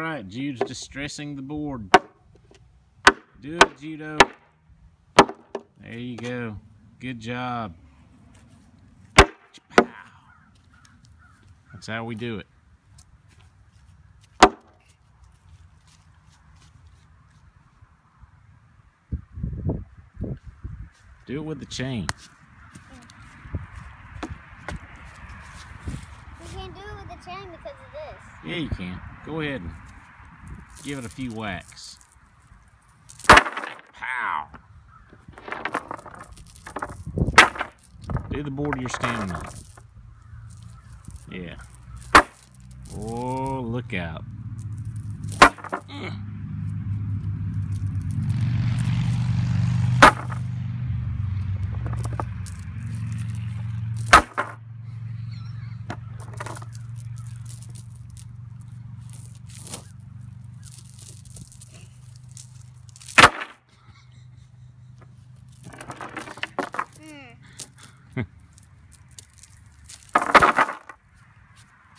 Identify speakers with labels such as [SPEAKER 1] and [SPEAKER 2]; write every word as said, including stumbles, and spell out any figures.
[SPEAKER 1] Alright, Jude's distressing the board. Do it, Judo. There you go. Good job. That's how we do it. Do it with the chain.
[SPEAKER 2] You can't do it with the chain because of this.
[SPEAKER 1] Yeah, you can. Go ahead and give it a few whacks. Pow! Do the board you're standing on. Yeah. Oh, look out. Mm.